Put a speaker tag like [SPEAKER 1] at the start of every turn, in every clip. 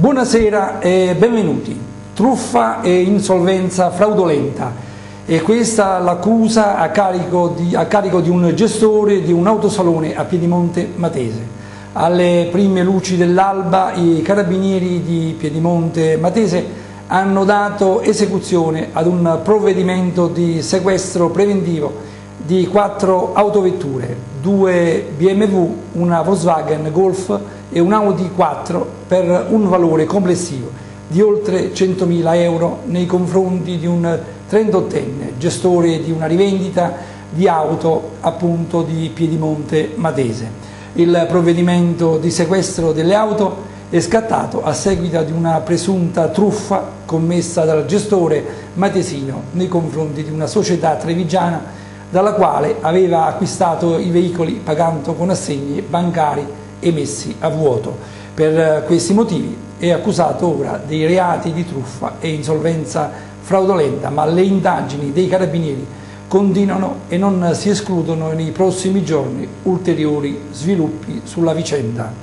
[SPEAKER 1] Buonasera e benvenuti. Truffa e insolvenza fraudolenta. E questa l'accusa a carico di un gestore di un autosalone a Piedimonte Matese. Alle prime luci dell'alba i carabinieri di Piedimonte Matese hanno dato esecuzione ad un provvedimento di sequestro preventivo di 4 autovetture, 2 BMW, una Volkswagen Golf e un Audi 4 per un valore complessivo di oltre 100.000 euro nei confronti di un 38enne, gestore di una rivendita di auto appunto di Piedimonte Matese. Il provvedimento di sequestro delle auto è scattato a seguito di una presunta truffa commessa dal gestore matesino nei confronti di una società trevigiana dalla quale aveva acquistato i veicoli pagando con assegni bancari emessi a vuoto. Per questi motivi è accusato ora dei reati di truffa e insolvenza fraudolenta, ma le indagini dei carabinieri continuano e non si escludono nei prossimi giorni ulteriori sviluppi sulla vicenda.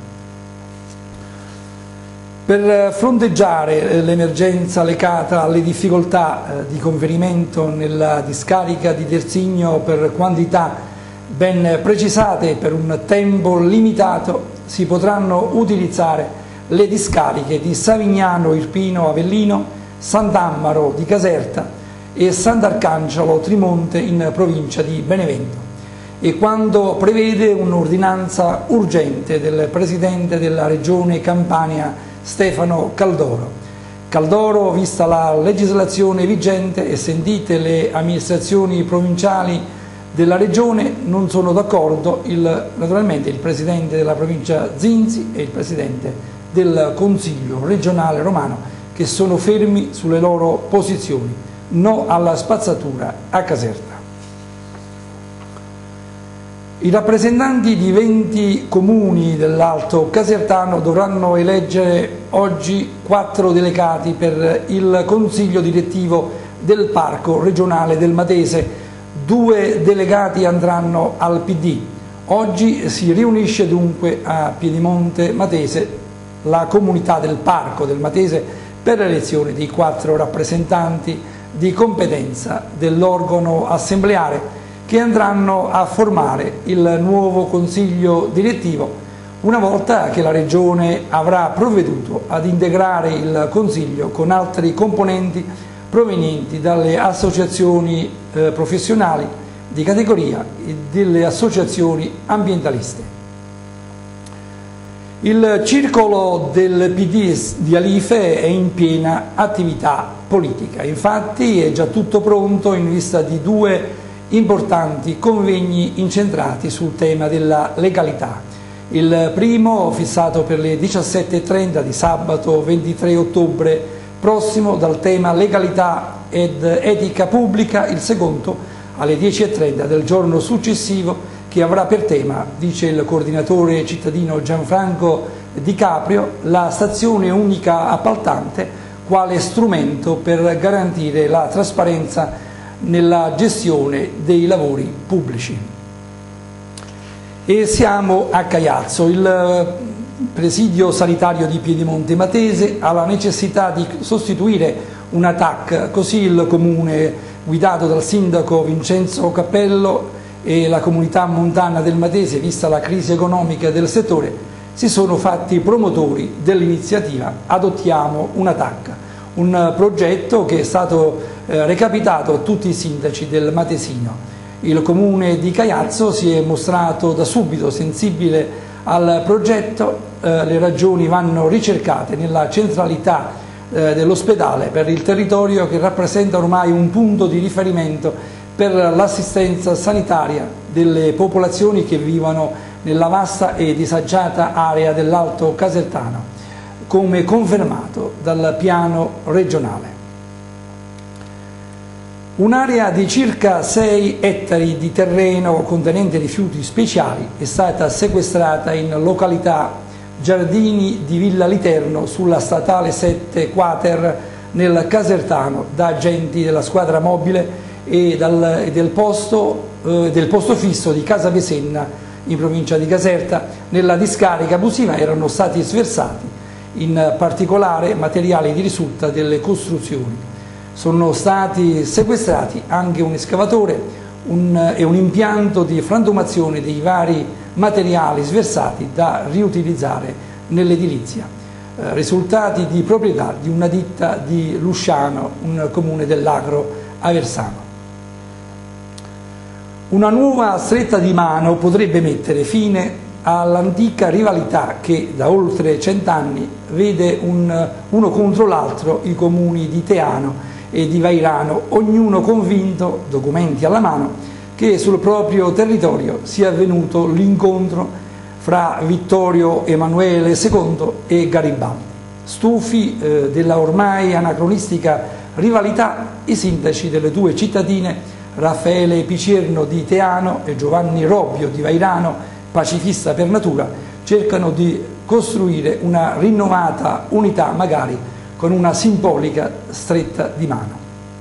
[SPEAKER 1] Per fronteggiare l'emergenza legata alle difficoltà di conferimento nella discarica di Terzigno per quantità ben precisate per un tempo limitato, si potranno utilizzare le discariche di Savignano Irpino Avellino, Sant'Ammaro di Caserta e Sant'Arcangelo Trimonte in provincia di Benevento, e quando prevede un'ordinanza urgente del Presidente della Regione Campania Stefano Caldoro, vista la legislazione vigente e sentite le amministrazioni provinciali della Regione, non sono d'accordo naturalmente il Presidente della provincia Zinzi e il Presidente del Consiglio regionale romano, che sono fermi sulle loro posizioni, no alla spazzatura a Caserta. I rappresentanti di 20 comuni dell'Alto Casertano dovranno eleggere oggi 4 delegati per il Consiglio direttivo del Parco regionale del Matese. 2 delegati andranno al PD. Oggi si riunisce dunque a Piedimonte Matese la comunità del Parco del Matese per l'elezione di 4 rappresentanti di competenza dell'organo assembleare che andranno a formare il nuovo Consiglio direttivo una volta che la Regione avrà provveduto ad integrare il Consiglio con altri componenti provenienti dalle associazioni professionali di categoria e delle associazioni ambientaliste. Il circolo del PD di Alife è in piena attività politica, infatti è già tutto pronto in vista di 2 importanti convegni incentrati sul tema della legalità. Il primo fissato per le 17:30 di sabato 23 ottobre prossimo dal tema legalità ed etica pubblica, il secondo alle 10:30 del giorno successivo che avrà per tema, dice il coordinatore cittadino Gianfranco Di Caprio, la stazione unica appaltante quale strumento per garantire la trasparenza nella gestione dei lavori pubblici. E siamo a Caiazzo. Il presidio sanitario di Piedimonte Matese ha la necessità di sostituire una TAC, così il comune guidato dal sindaco Vincenzo Cappello e la comunità montana del Matese, vista la crisi economica del settore, si sono fatti promotori dell'iniziativa Adottiamo una TAC, un progetto che è stato recapitato a tutti i sindaci del Matesino. Il comune di Caiazzo si è mostrato da subito sensibile al progetto, le ragioni vanno ricercate nella centralità dell'ospedale per il territorio che rappresenta ormai un punto di riferimento per l'assistenza sanitaria delle popolazioni che vivono nella vasta e disagiata area dell'Alto Casertano, come confermato dal piano regionale. Un'area di circa 6 ettari di terreno contenente rifiuti speciali è stata sequestrata in località Giardini di Villa Literno sulla statale 7 Quater nel Casertano da agenti della squadra mobile e del posto fisso di Casa Pesenna in provincia di Caserta. Nella discarica abusiva erano stati sversati in particolare materiali di risulta delle costruzioni. Sono stati sequestrati anche un escavatore e un impianto di frantumazione dei vari materiali sversati da riutilizzare nell'edilizia, risultati di proprietà di una ditta di Lusciano, un comune dell'Agro aversano. Una nuova stretta di mano potrebbe mettere fine all'antica rivalità che da oltre 100 anni vede uno contro l'altro i comuni di Teano e di Vairano, ognuno convinto, documenti alla mano, che sul proprio territorio sia avvenuto l'incontro fra Vittorio Emanuele II e Garibaldi. Stufi della ormai anacronistica rivalità, i sindaci delle due cittadine, Raffaele Picierno di Teano e Giovanni Robbio di Vairano, pacifista per natura, cercano di costruire una rinnovata unità, magari con una simbolica stretta di mano.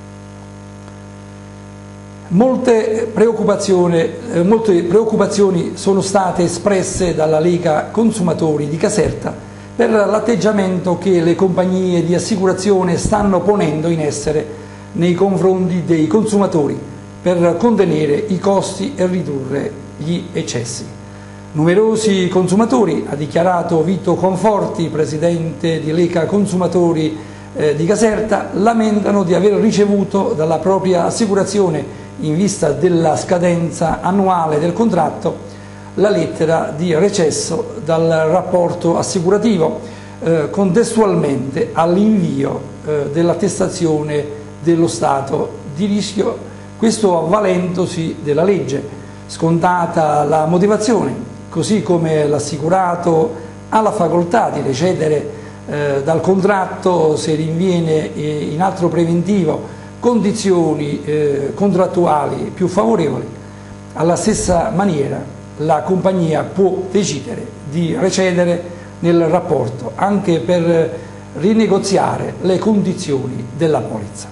[SPEAKER 1] Molte preoccupazioni sono state espresse dalla Lega Consumatori di Caserta per l'atteggiamento che le compagnie di assicurazione stanno ponendo in essere nei confronti dei consumatori per contenere i costi e ridurre gli eccessi. Numerosi consumatori, ha dichiarato Vito Conforti, presidente di Lega Consumatori di Caserta, lamentano di aver ricevuto dalla propria assicurazione, in vista della scadenza annuale del contratto, la lettera di recesso dal rapporto assicurativo, contestualmente all'invio dell'attestazione dello stato di rischio, questo avvalendosi della legge, scontata la motivazione, così come l'assicurato ha la facoltà di recedere dal contratto se rinviene in altro preventivo condizioni contrattuali più favorevoli. Alla stessa maniera la compagnia può decidere di recedere nel rapporto anche per rinegoziare le condizioni della polizza.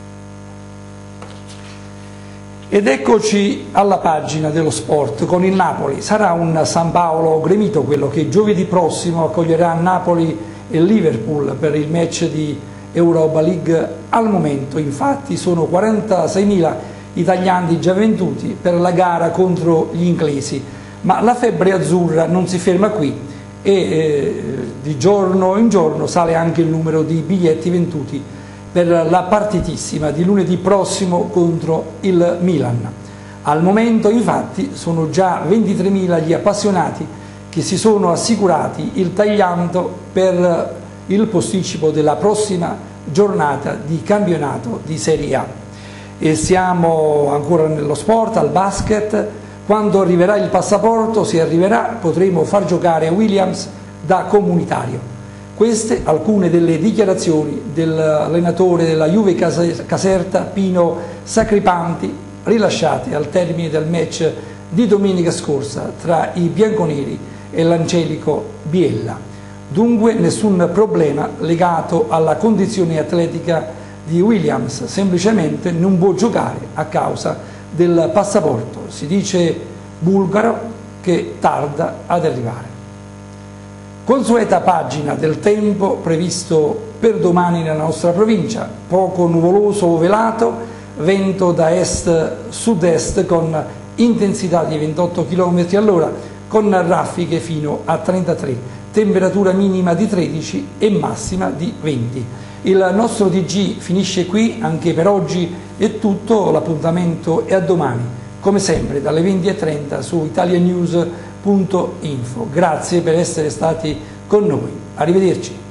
[SPEAKER 1] Ed eccoci alla pagina dello sport con il Napoli. Sarà un San Paolo gremito quello che giovedì prossimo accoglierà Napoli e Liverpool per il match di Europa League. Al momento infatti sono 46.000 italiani già venduti per la gara contro gli inglesi, ma la febbre azzurra non si ferma qui e di giorno in giorno sale anche il numero di biglietti venduti per la partitissima di lunedì prossimo contro il Milan. Al momento infatti sono già 23.000 gli appassionati che si sono assicurati il tagliando per il posticipo della prossima giornata di campionato di Serie A. E siamo ancora nello sport, al basket. Quando arriverà il passaporto, se arriverà, potremo far giocare Williams da comunitario. Queste alcune delle dichiarazioni dell'allenatore della Juve Caserta, Pino Sacripanti, rilasciate al termine del match di domenica scorsa tra i bianconeri e l'Angelico Biella. Dunque nessun problema legato alla condizione atletica di Williams, semplicemente non può giocare a causa del passaporto, si dice bulgaro, che tarda ad arrivare. Consueta pagina del tempo previsto per domani nella nostra provincia, poco nuvoloso o velato, vento da est-sud-est con intensità di 28 km all'ora, con raffiche fino a 33, temperatura minima di 13 e massima di 20. Il nostro TG finisce qui, anche per oggi è tutto, l'appuntamento è a domani, come sempre dalle 20:30 su italianews.info. Grazie per essere stati con noi, arrivederci.